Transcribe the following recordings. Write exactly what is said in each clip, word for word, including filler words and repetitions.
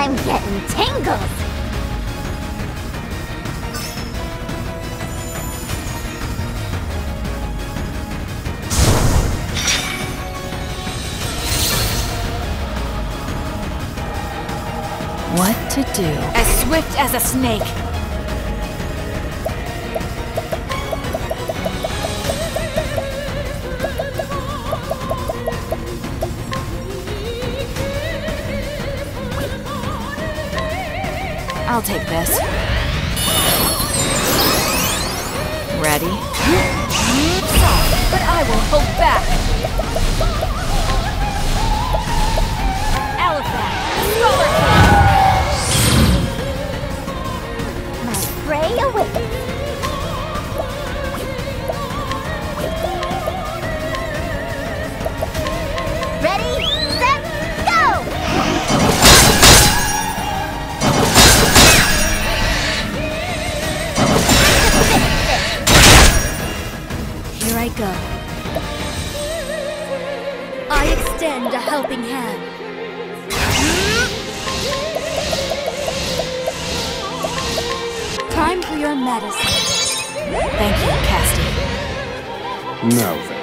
I'm getting tingles! What to do? As swift as a snake. I'll take this. Ready? But I won't hold back. Elephant! My prey awaits! Ready, set, go! Here I go. I extend a helping hand. Time for your medicine. Thank you, Casty. Now then.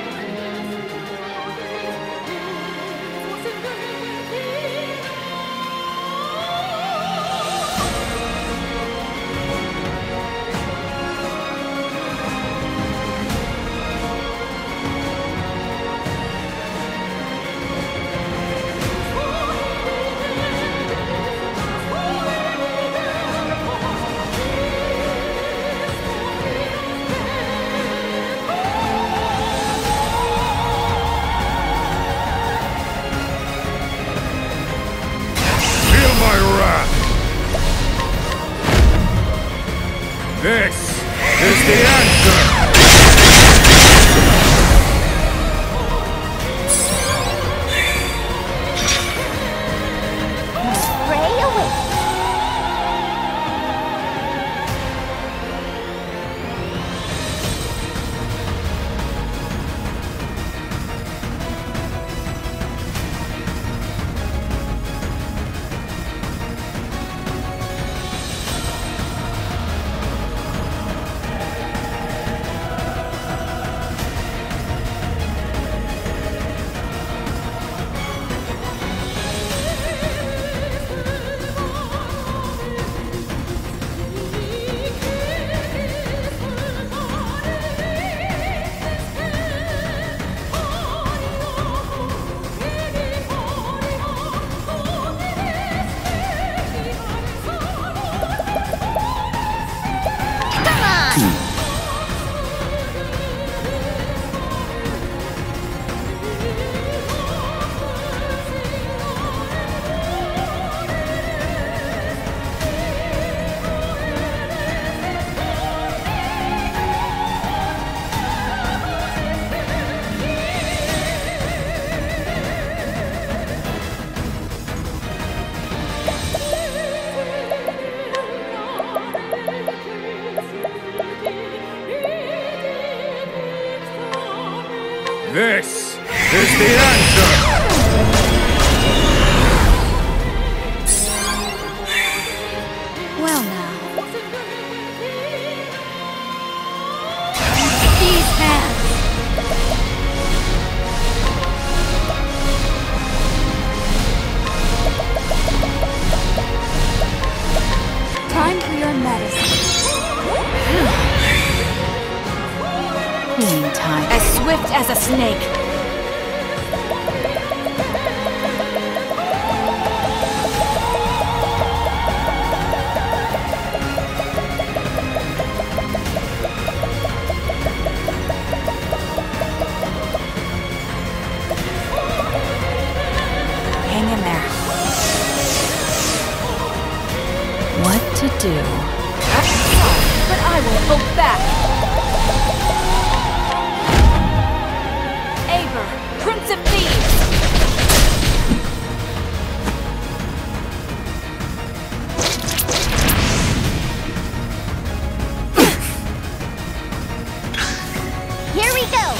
This is the answer! Prey awaits! This is the answer! Well now. These hands! Time for your medicine. Clean time. As swift as a snake. Hang in there. What to do? But I won't hold back. Aver, Prince of Thieves! Here we go!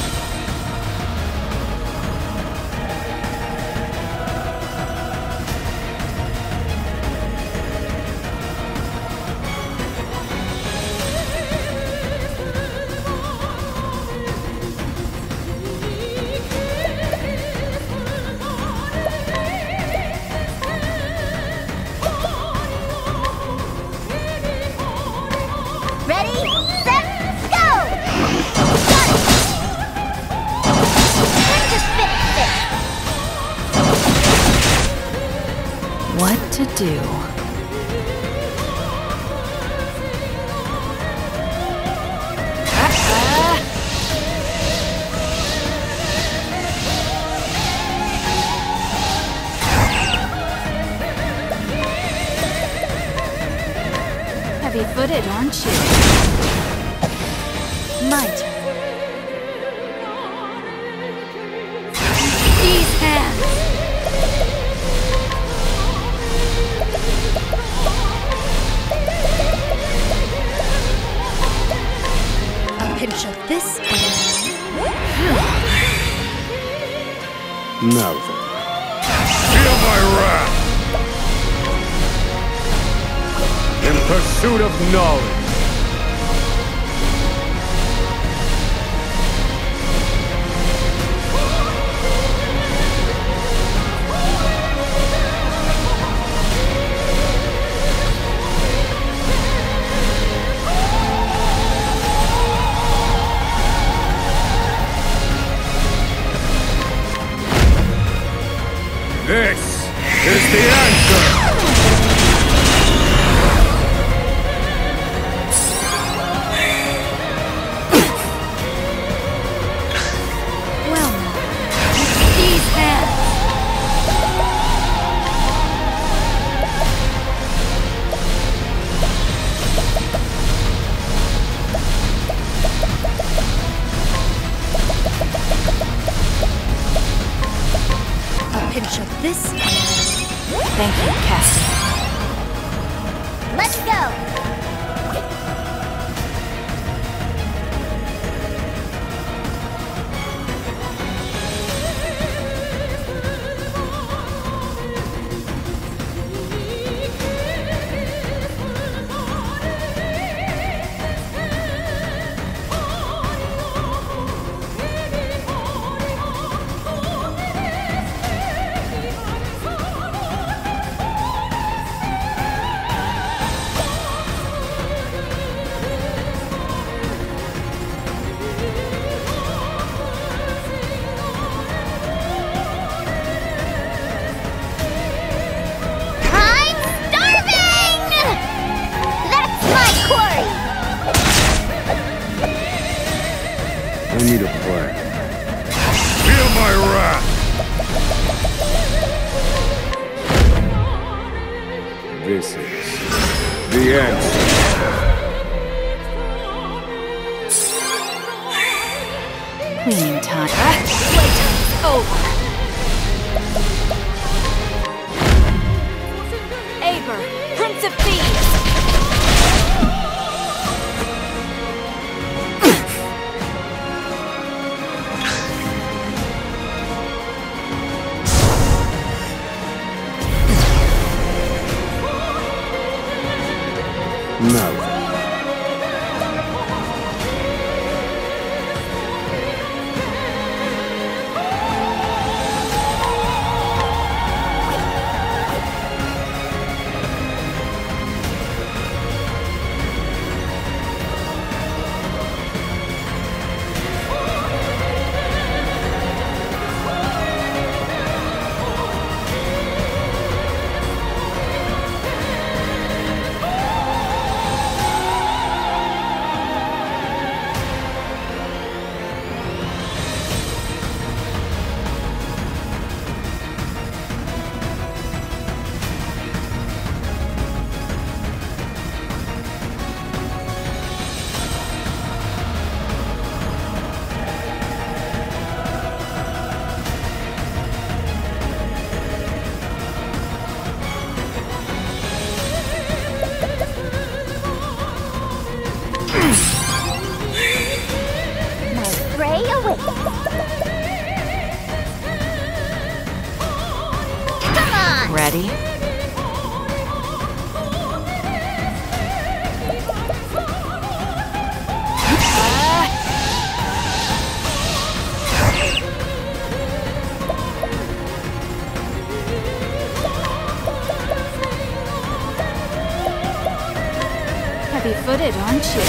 to do? Heavy-footed, aren't you? My turn. These hands! A pinch of this Now then. Feel my wrath! In pursuit of knowledge. This is the answer! well, these hands. A pinch of this. Thank you, Cassie. Let's go! I need a plan. Feel my wrath! This is the answer. Cleaning time. Playtime's over. Aver, Prince of Thieves. Now then. Prey awaits. Come on! Ready? Heavy-footed, aren't you?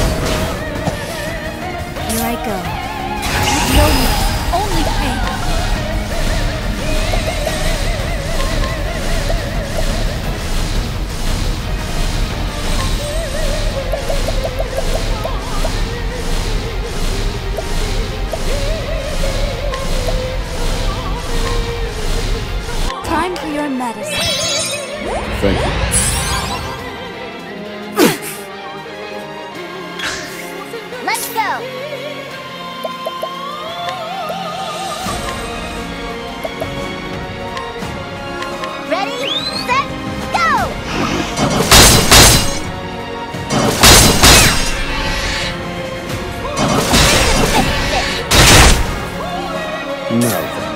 Here I go. No mercy, only pain. medicine. Thank you. Let's go. Ready, set, go! Now then.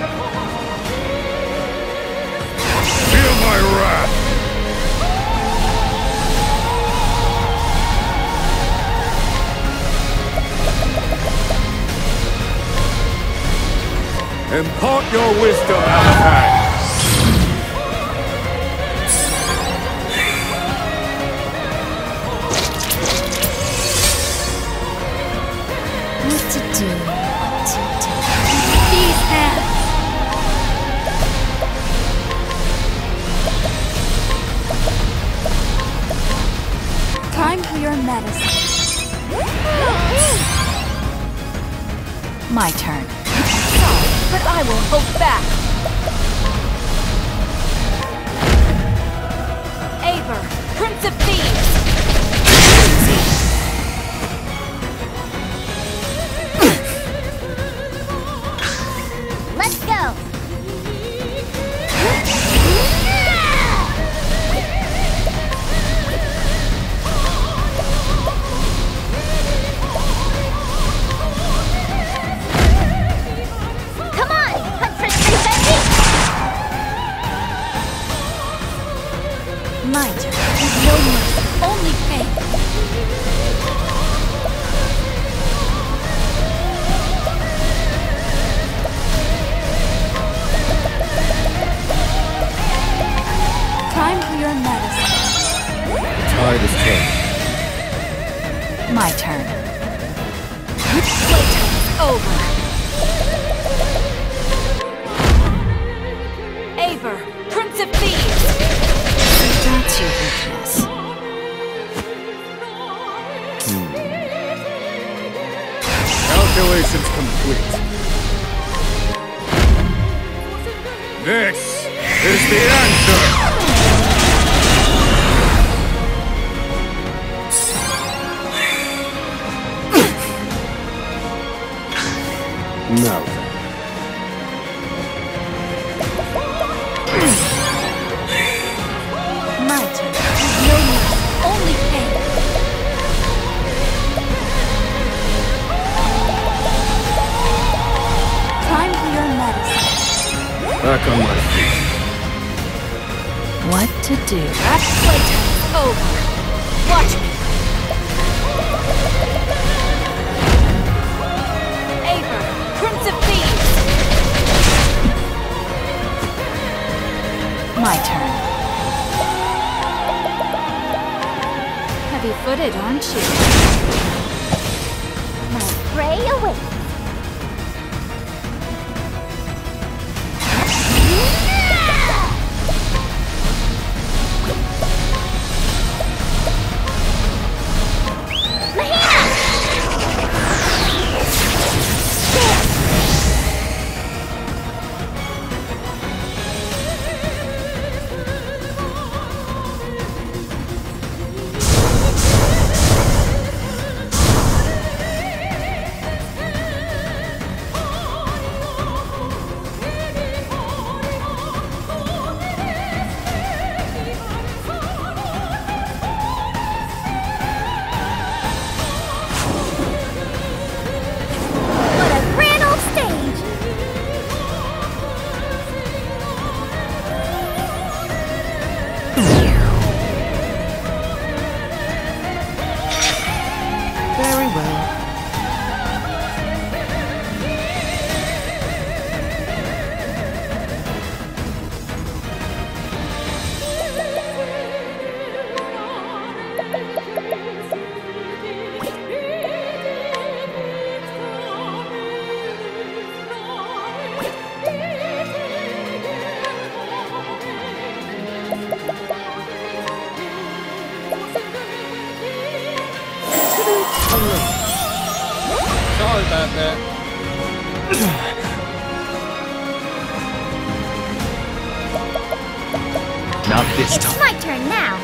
Feel my wrath! Impart your wisdom, Alakad! What to do? What to do? These hands! Time for your medicine. My turn. Sorry, but I will hold back. Aver, Prince of Thieves! Let's go. Come on, Huntress Princess! My turn. No mercy, only pain. Time for your medicine. Tide is turned. My turn. Playtime is over. Aver, Prince of Thieves! So that's your weakness. Calculations complete. This is the answer! Now then. My turn. No mercy, only pain. Time for your medicine. Back on my feet. What to do? Playtime is over. Watch me. Aver, Prince of Thieves! My turn. Heavy-footed, aren't you? My prey awaits. Sorry about that. Not this It's time. my turn now.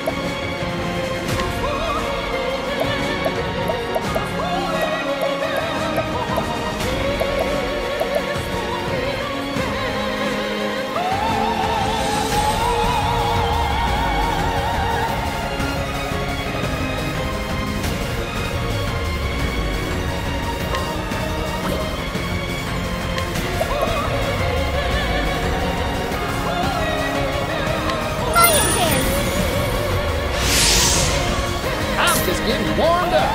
Lion dance. I'm just getting warmed up.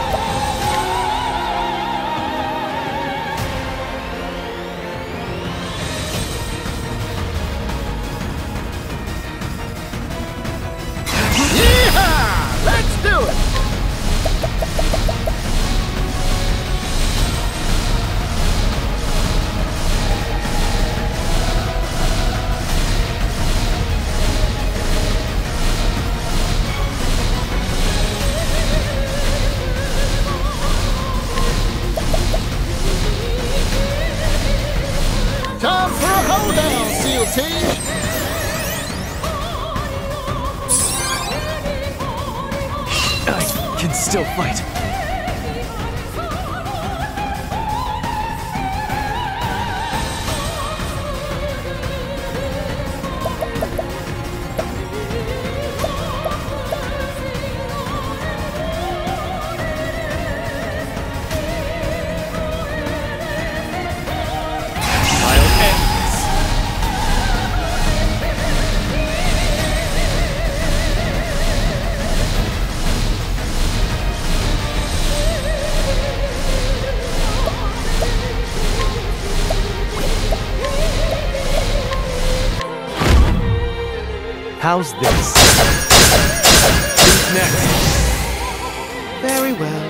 Yeehaw! Let's do it! Time for a hoedown, SEAL Team! I can still fight. I'll end this. How's this? Who's next? Very well.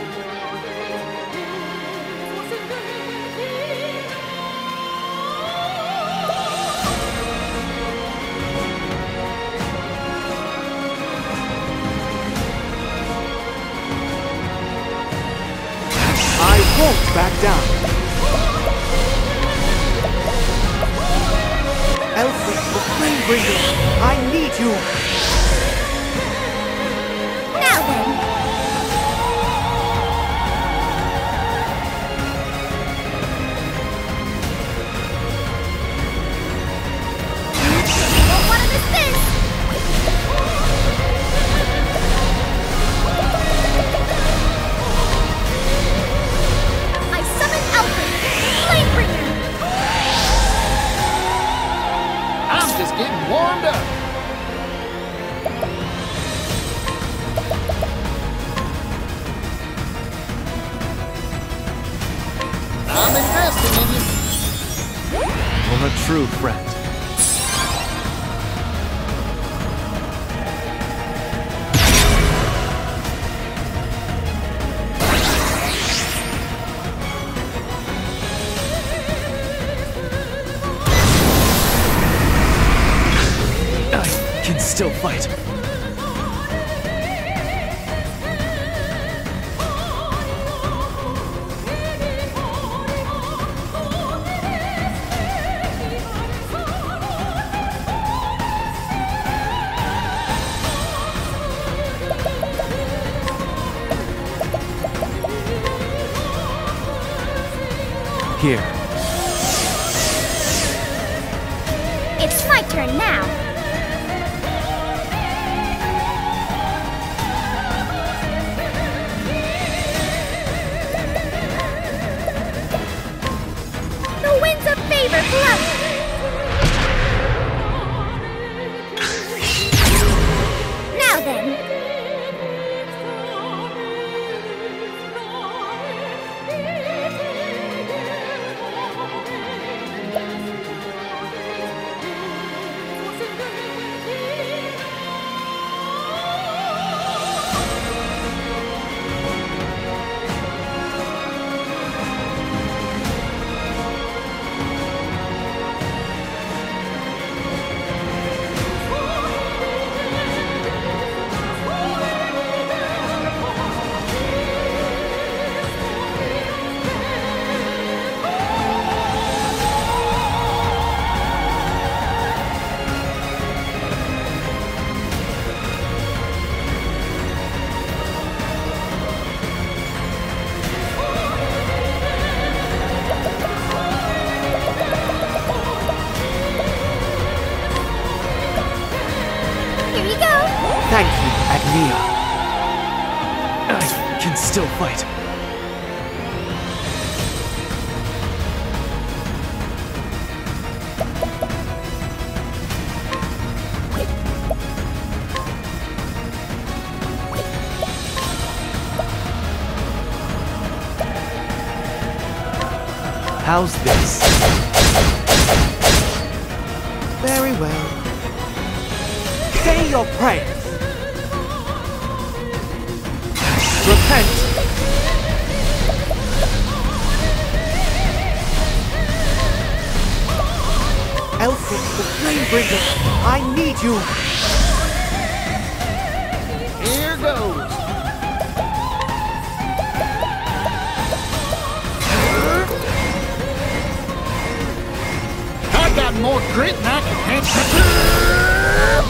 I won't back down. Elfrid, the Flamebringer, I need you. Now then. You won't want to miss this. I summon Elfrid, Flamebringer. I'm just getting warmed up. I'm investing in you. I'm a true friend. I can still fight. Here. It's my turn now. The winds of favor blow. Now then. you go. Thank you, Agnia. I can still fight. How's this? Very well. Say your prayers. Repent. Elfrid, the Flamebringer, I need you. Here goes. I got more grit than I can handle.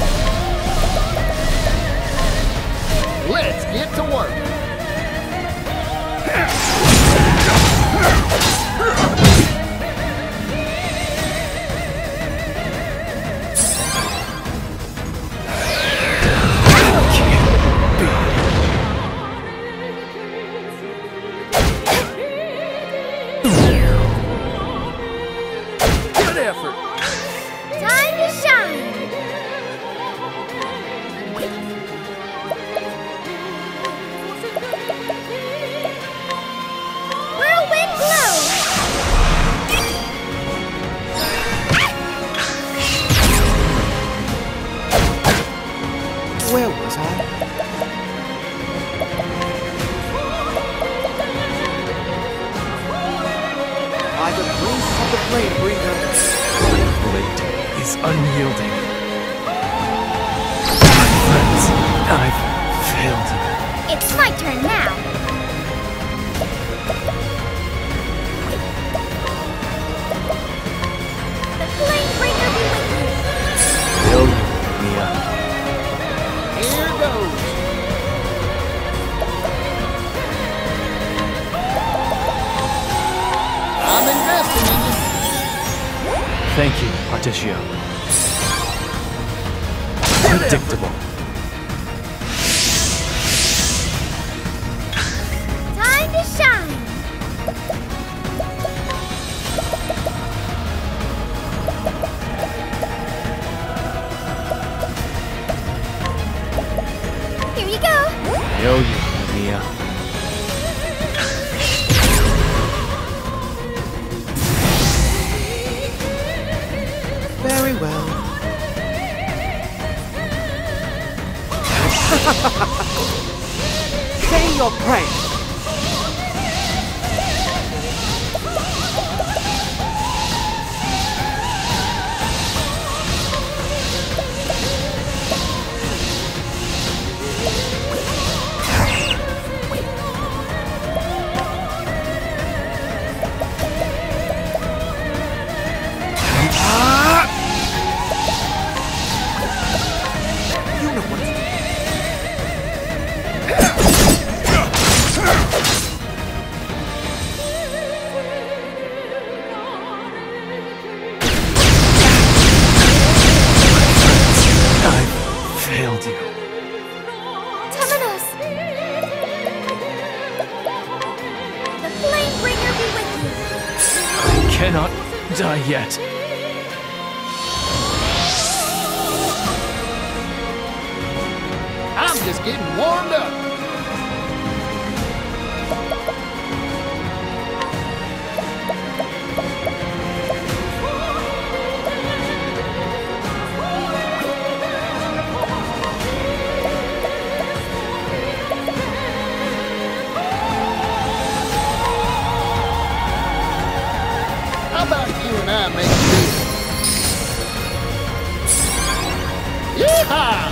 Let's get to work. Good effort. Time to shine. Whirlwind blow. Where was I? By the grace of the Flamebringer. My blade is unyielding. My friends, I've failed you. It's my turn now. The Flamebringer be with you. Will you, Mia? Here goes. I'm investing in you. Thank you, Articio. Predictable. Time to shine. Here you go. Know you, Mia. Very well. Say your prayers. You know what to do. I've failed you. Temenos. The Flamebringer be with you. I cannot die yet. I'm just getting warmed up. How about you and I make a deal? Yeehaw!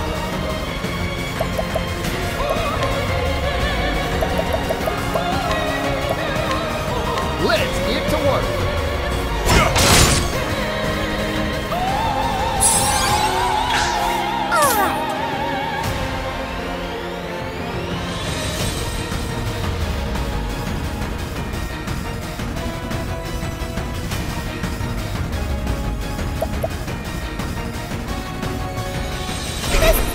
Let's get to work. All right. This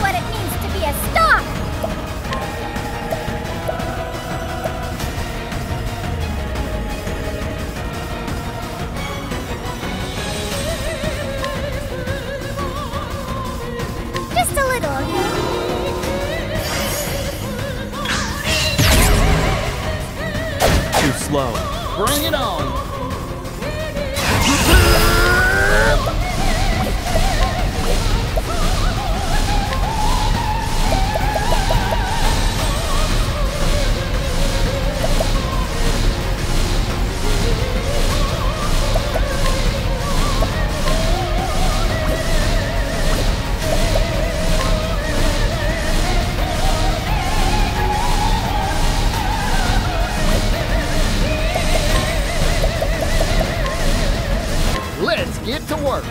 Bring it on! Let's get to work.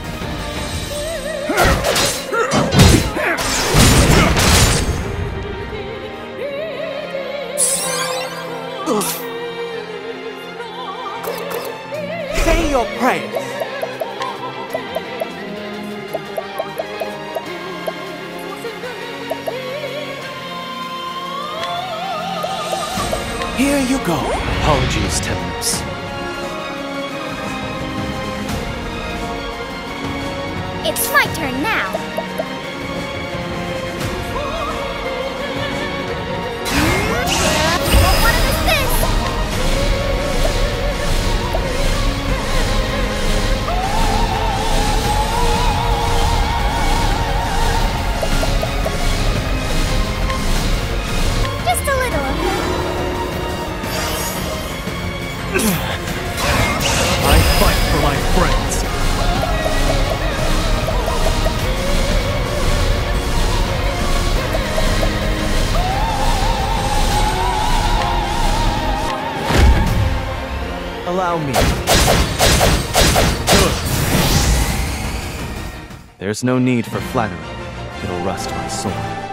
Say your prayers. Here you go. Apologies, Temnos. It's my turn now. What one is this? Just a little. I fight for my friends. Allow me. Good. There's no need for flattery. It'll rust my sword.